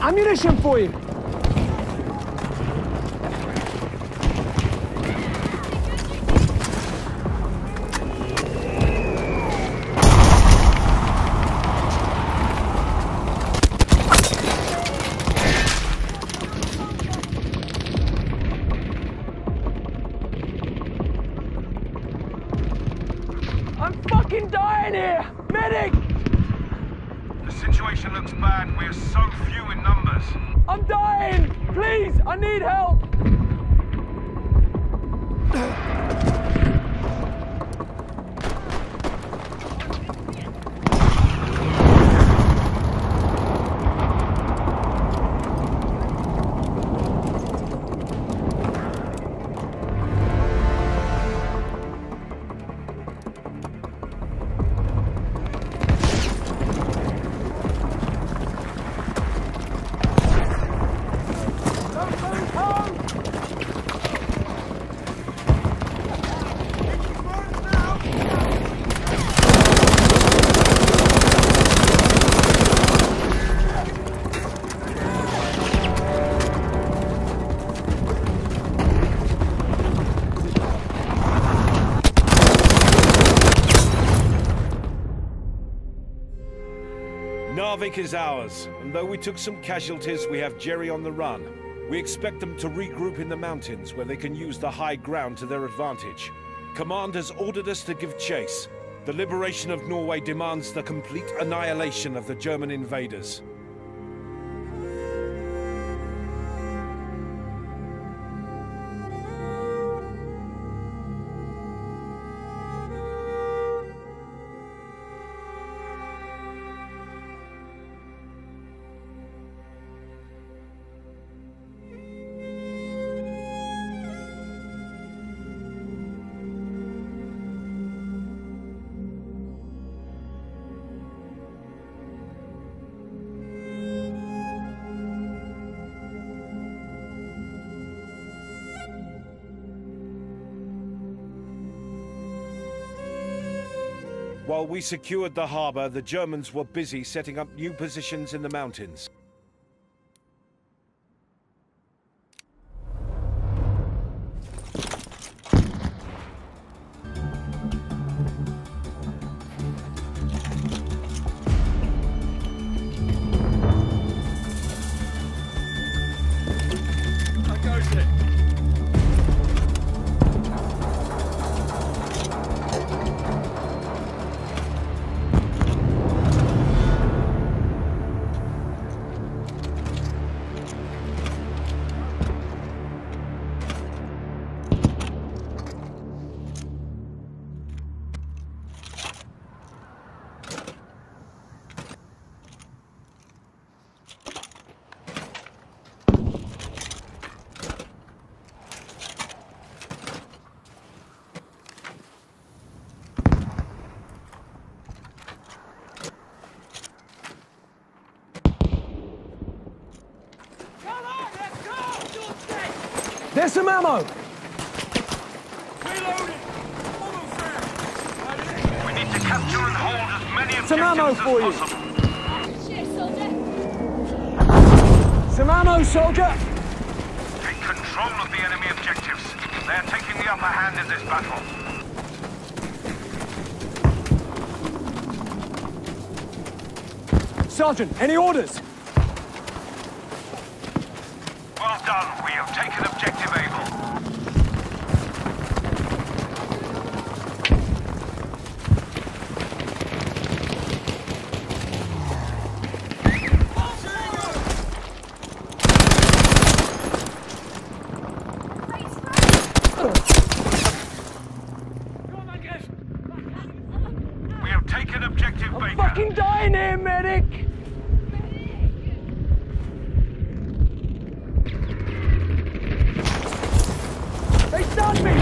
Ammunition for you! I'm fucking dying here! Medic! The situation looks bad. We're so few in numbers. I'm dying! Please, I need help! Narvik is ours, and though we took some casualties, we have Jerry on the run. We expect them to regroup in the mountains, where they can use the high ground to their advantage. Command has ordered us to give chase. The liberation of Norway demands the complete annihilation of the German invaders. While we secured the harbor, the Germans were busy setting up new positions in the mountains. There's some ammo! Reloading! We need to capture and hold as many Some ammo objectives for you. as possible. Some ammo, soldier! Take control of the enemy objectives. They're taking the upper hand in this battle. Sergeant, any orders? Well done. We have taken objective Able. We have taken objective I'm Baker. fucking dying here, medic! They stunned me!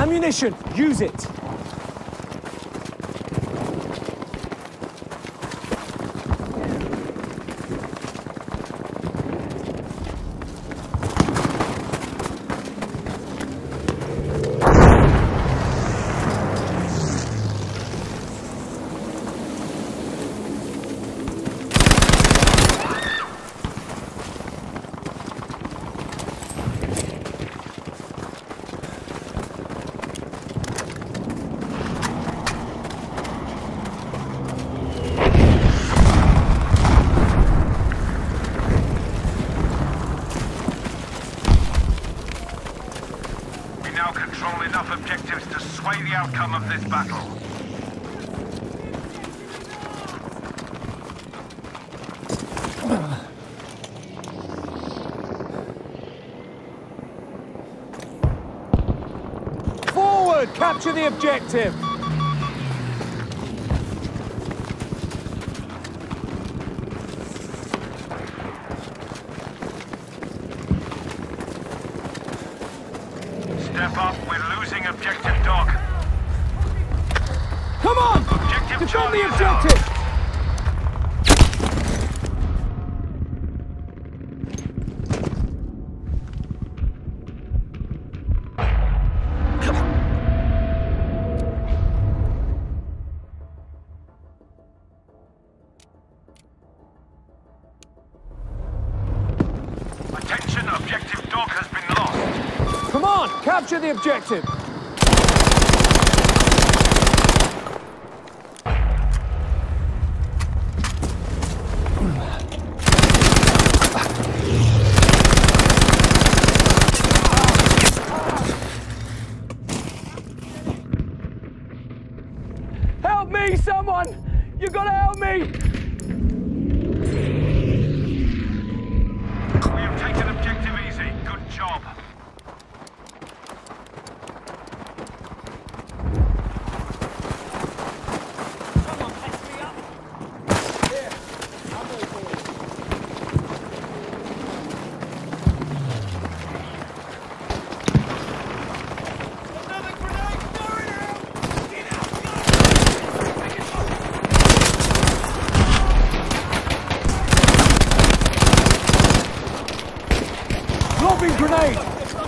Ammunition! Use it! Now control enough objectives to sway the outcome of this battle. Forward! Capture the objective! Step up, we're losing objective Doc. Come on! Objective Defend Charlie the is ours. objective! Attention, objective Doc has been lost. Come on! Capture the objective! Help me, someone! You gotta help me! We have taken objective easy. Good job. Lobbing grenade!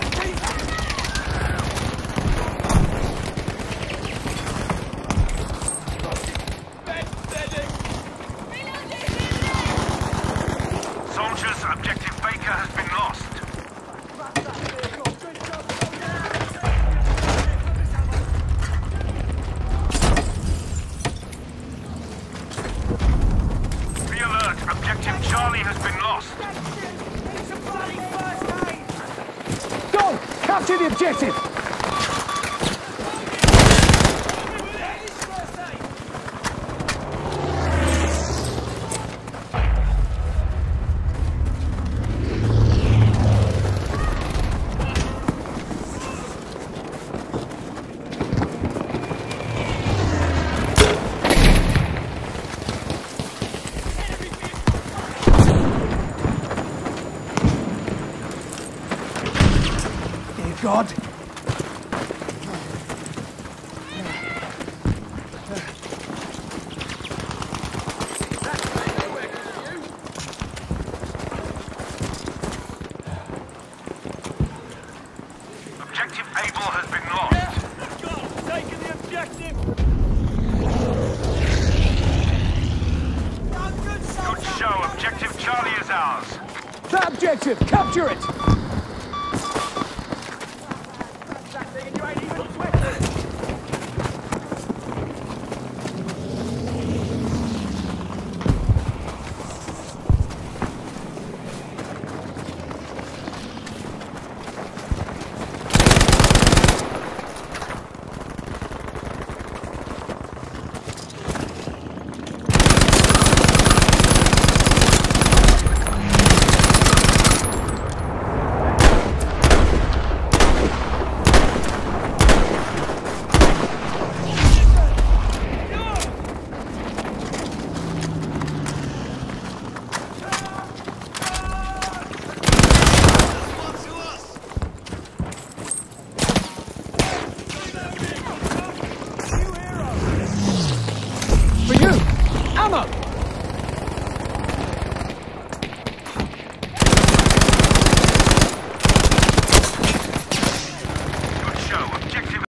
Soldiers, objective Baker has been lost. Be alert, objective Charlie has been lost. Go! Capture the objective! Dear God! Objective Able has been lost. Taking the objective! Good show, objective Charlie is ours. That objective! Capture it! Ammo!